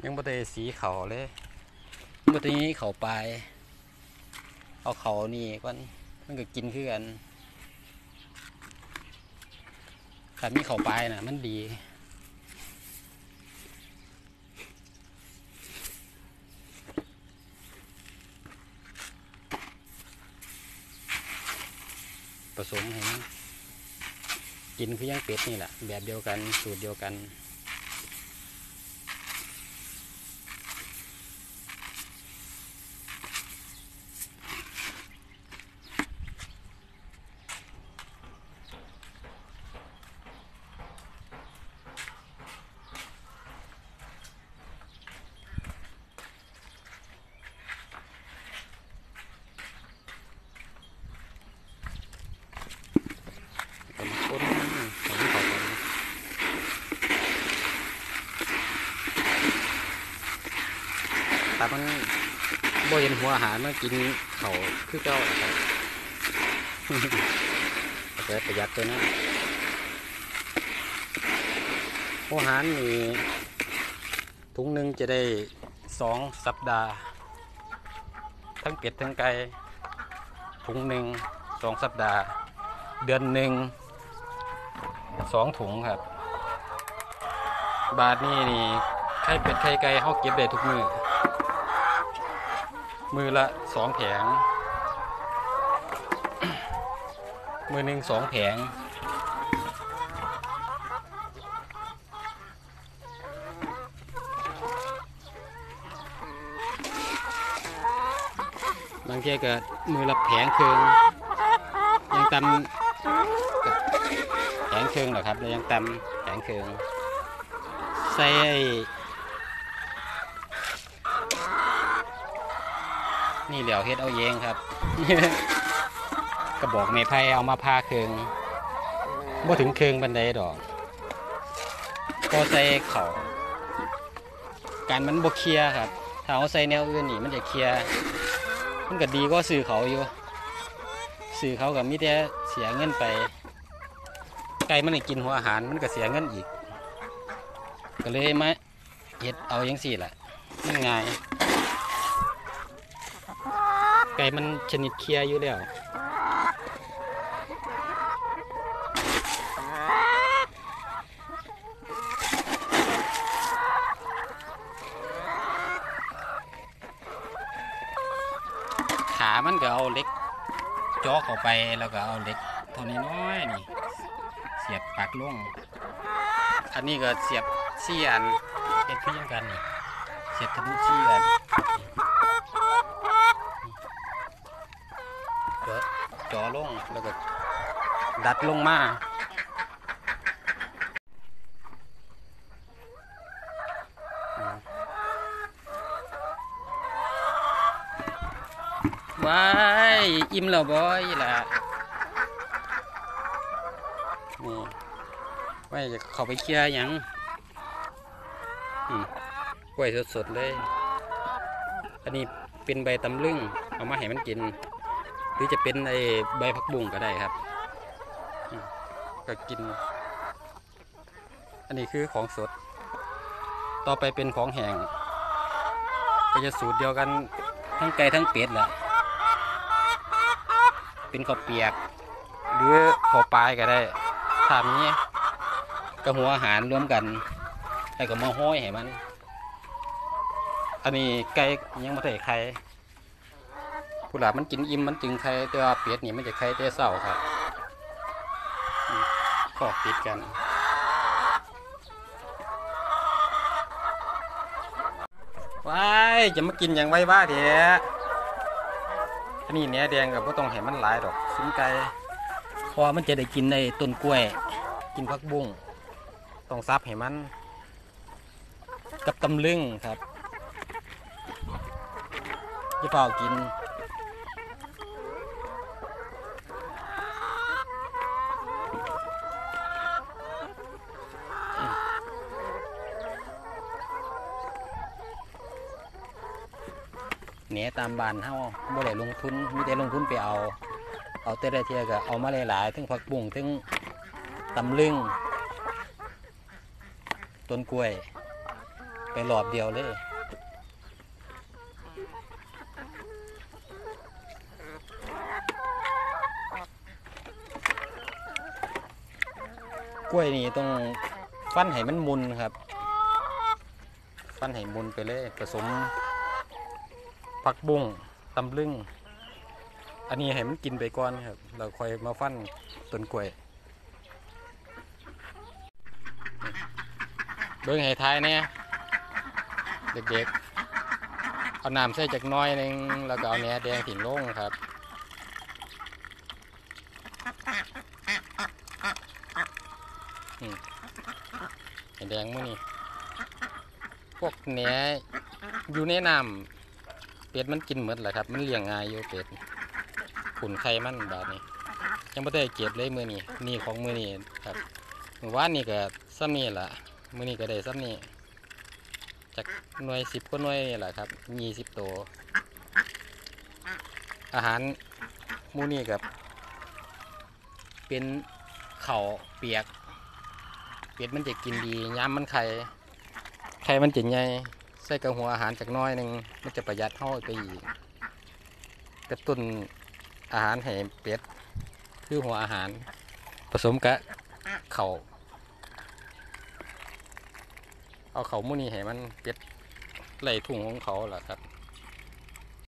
ยังบ่ได้สีเขาเลยบ่ได้เขาปลายเอาเขานี่ก่อนมันก็กินคือกันถ้ามีเขาปลายน่ะมันดีผสมให้มันกินคือยังเป็ดนี่แหละแบบเดียวกันสูตรเดียวกันคนของเขาก่อนแต่มันบ่เห็นหัวอาหารมันกินเขาคือเจ้าครับแต่ประหยัดตัวนั้นหัวอาหารนี่ถุงหนึ่งจะได้2 สัปดาห์ทั้งเป็ดทั้งไก่ถุงหนึ่ง2 สัปดาห์เดือนหนึ่ง2 ถุงครับบาทนี่ไข่เป็ดไข่ไก่เขาเก็บได้ทุกมือละ2 แผงมือหนึ่ง2 แผงบางทีก็มือละแผงครึ่งยังตำแผงครึ่งเหรอครับแล้วยังตำแผงครึ่งใส่นี่เหลียวเฮ็ดเอาเองครับ กระบอกไม้ไผ่เอามาพาครึ่งบ่ถึงครึ่งบันไดดอกก็ใส่เขาการมันบ่เคลียร์ครับถ้าเอาใส่แนวอื่นนี่มันจะเคลียร์มันก็ดีก็ซื้อเขาอยู่ซื้อเขากับมิแต่เสียเงินไปไก่มันกินหัวอาหารมันก็เสียเงินอีกก็เลยมาเฮ็ดเอาอย่างสี่แหละมันง่ายไก่มันชนิดเคลียร์อยู่แล้วขามันก็เอาเล็กจ่อเข้าไปแล้วก็เอาเล็กเท่านี้น้อยนี่เสียบปักลงอันนี้ก็เสียบ4 อันเฮ็ดคือยังกันนี่เสียบทะลุ4 อันก็จ่อลงแล้วก็ดัดลงมาว้ายอิ่มแล้วบ่อยล่ะนี่ไว้จะเข้าไปเคลียร์หยังกล้วยสดๆเลยอันนี้เป็นใบตำลึงเอามาให้มันกินหรือจะเป็นไอ้ใบผักบุ้งก็ได้ครับก็กินอันนี้คือของสดต่อไปเป็นของแห้งก็จะสูตรเดียวกันทั้งไก่ทั้งเป็ดแหละเป็นข้าวเปียกหรือข้าวปลายก็ได้ทำนี้กับหัวอาหารรวมกันแล้วก็มาห้อยให้มันอันนี้ไก่ยังไม่ได้ไข่ผู้หลามันกินอิ่มมันจึงไข่แต่ว่าเป็ดนี่มันจะไข่แต่เศร้าครับก็ติดกันว้ายจะมากินอย่างไว้บ้าเถอะอันนี้เนื้อแดงกับก็ต้องให้มันหลายดอกซุ้มไก่พอมันจะได้กินในต้นกล้วยกินผักบุ้งต้องซับให้มันกับตำลึงครับจะเปล่ากินเนื้อตามบ้านเฮาบ่ได้ลงทุนมีแต่ลงทุนไปเอาแต่ละเทียก็เอามาหลายๆทั้งผักบุ้งทั้งตำลึงต้นกล้วยไปรอบเดียวเลยกล้วยนี่ต้องฟันให้มันมุนครับฟันให้มุนไปเลยผสมผักบุ้งตำลึงอันนี้ให้มันกินไปก่อนครับเราค่อยมาฟันต้นกล้วยเบิ่งให้ทายเนี่ยเด็กๆเอาน้ำใส่จากน้อยนึงแล้วก็เอาแหนแดงถิ่นลงครับแหนแดงมื้อนี้พวกแหนอยู่ในน้ำเป็ดมันกินหมดแหละครับมันเลี้ยงง่ายอยู่เป็ดขุนไข่มันแบบนี้ยังไม่ได้เก็บเลยมื้อนี้นี่ของมื้อนี้ครับมื้อวานนี่ก็ซ้ำนี่แหละมื้อนี้ก็ได้ซ้ำนี่จากหน่วย10กว่าหน่วยนี่แหละครับ20ตัวอาหารมื้อนี้กับเป็นข้าวเปียกเป็ดมันจะกินดีย้ำมันไข่มันจะใหญ่ใส่กับหัวอาหารจากน้อยหนึ่งมันจะประหยัดเท่าไปอีกกระตุ้นอาหารให้เป็ดคือหัวอาหารผสมกับเข่าเอาเข่ามุนี่ให้มันเป็ดไหลถุงของเขาแหละครับ